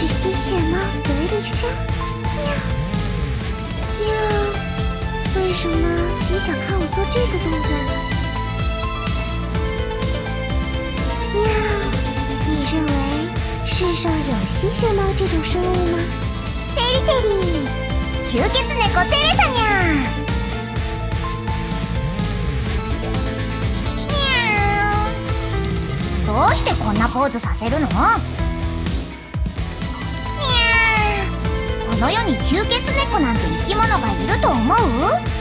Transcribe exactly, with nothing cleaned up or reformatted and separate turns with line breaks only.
是吸血猫德丽莎。喵喵，为什么你想看我做这个动作呢？喵，你认为世上有吸血猫这种生物吗？テリテリ、吸血猫テレサにゃ。どうしてこんなポーズさせるの？にゃー、この世に吸血猫なんて生き物がいると思う？